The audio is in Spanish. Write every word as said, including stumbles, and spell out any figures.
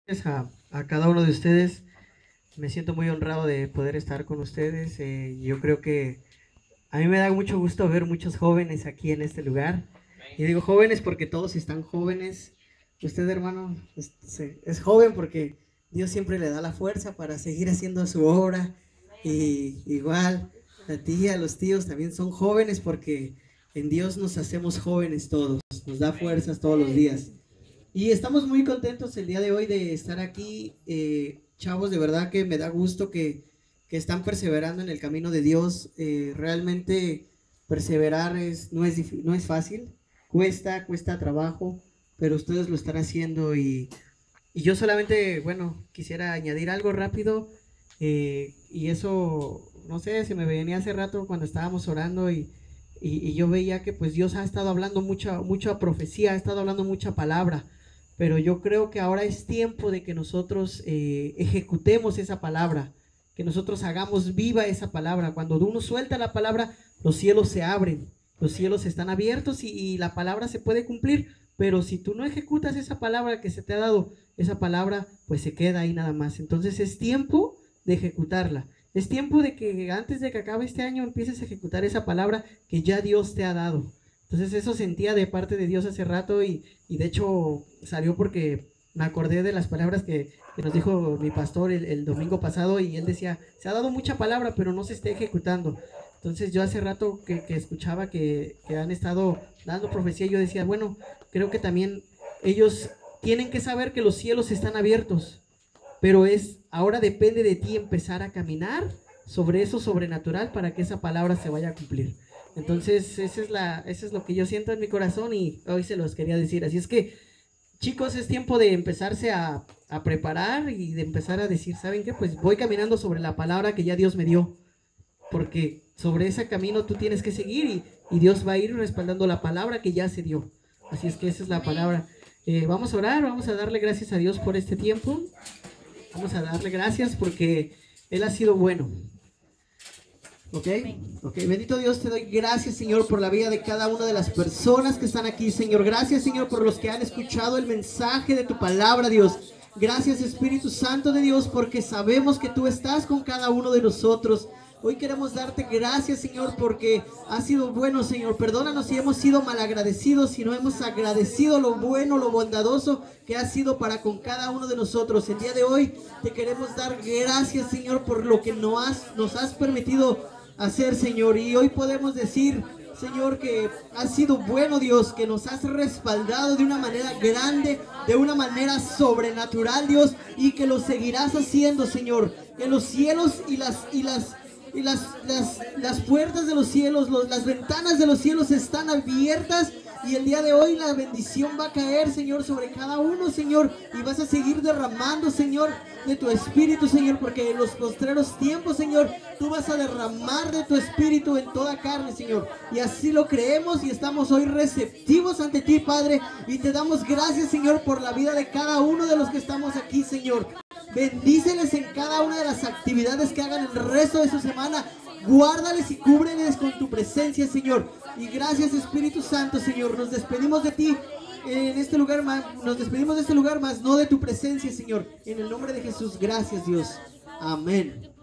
A, a cada uno de ustedes. Me siento muy honrado de poder estar con ustedes. Eh, yo creo que a mí me da mucho gusto ver muchos jóvenes aquí en este lugar. Y digo jóvenes porque todos están jóvenes. Usted, hermano, es, es joven porque Dios siempre le da la fuerza para seguir haciendo su obra. Y igual, la tía, los tíos también son jóvenes porque en Dios nos hacemos jóvenes todos. Nos da fuerzas todos los días. Y estamos muy contentos el día de hoy de estar aquí, eh, chavos, de verdad que me da gusto que, que están perseverando en el camino de Dios. Eh, realmente perseverar es, no, es no es fácil, cuesta, cuesta trabajo, pero ustedes lo están haciendo y, y yo solamente, bueno, quisiera añadir algo rápido, eh, y eso, no sé, se me venía hace rato cuando estábamos orando y, y, y yo veía que pues Dios ha estado hablando mucha, mucha profecía, ha estado hablando mucha palabra, pero yo creo que ahora es tiempo de que nosotros eh, ejecutemos esa palabra, que nosotros hagamos viva esa palabra. Cuando uno suelta la palabra, los cielos se abren, los cielos están abiertos y, y la palabra se puede cumplir, pero si tú no ejecutas esa palabra que se te ha dado, esa palabra pues se queda ahí nada más. Entonces es tiempo de ejecutarla. Es tiempo de que antes de que acabe este año empieces a ejecutar esa palabra que ya Dios te ha dado. Entonces eso sentía de parte de Dios hace rato y, y de hecho salió porque me acordé de las palabras que, que nos dijo mi pastor el, el domingo pasado y él decía, se ha dado mucha palabra pero no se está ejecutando. Entonces yo hace rato que, que escuchaba que, que han estado dando profecía, yo decía, bueno, creo que también ellos tienen que saber que los cielos están abiertos, pero es, ahora depende de ti empezar a caminar sobre eso sobrenatural para que esa palabra se vaya a cumplir. Entonces, esa es la, eso es lo que yo siento en mi corazón y hoy se los quería decir. Así es que, chicos, es tiempo de empezarse a, a preparar y de empezar a decir, ¿saben qué? Pues voy caminando sobre la palabra que ya Dios me dio, porque sobre ese camino tú tienes que seguir y, y Dios va a ir respaldando la palabra que ya se dio. Así es que esa es la palabra. Eh, vamos a orar, vamos a darle gracias a Dios por este tiempo. Vamos a darle gracias porque Él ha sido bueno. Ok, ok, bendito Dios, te doy gracias, Señor, por la vida de cada una de las personas que están aquí, Señor. Gracias, Señor, por los que han escuchado el mensaje de tu palabra, Dios. Gracias, Espíritu Santo de Dios, porque sabemos que tú estás con cada uno de nosotros. Hoy queremos darte gracias, Señor, porque has sido bueno, Señor. Perdónanos si hemos sido malagradecidos, si no hemos agradecido lo bueno, lo bondadoso que has sido para con cada uno de nosotros. El día de hoy te queremos dar gracias, Señor, por lo que nos has, nos has permitido hacer, Señor. Y hoy podemos decir, Señor, que has sido bueno, Dios, que nos has respaldado de una manera grande, de una manera sobrenatural, Dios, y que lo seguirás haciendo, Señor. Que los cielos y las y las y las, las, las puertas de los cielos, los, las ventanas de los cielos están abiertas. Y el día de hoy la bendición va a caer, Señor, sobre cada uno, Señor. Y vas a seguir derramando, Señor, de tu espíritu, Señor. Porque en los postreros tiempos, Señor, tú vas a derramar de tu espíritu en toda carne, Señor. Y así lo creemos y estamos hoy receptivos ante ti, Padre. Y te damos gracias, Señor, por la vida de cada uno de los que estamos aquí, Señor. Bendíceles en cada una de las actividades que hagan el resto de su semana. Guárdales y cúbreles con tu presencia, Señor. Y gracias, Espíritu Santo, Señor. Nos despedimos de ti en este lugar, nos despedimos de este lugar, más no de tu presencia, Señor. En el nombre de Jesús, gracias, Dios. Amén.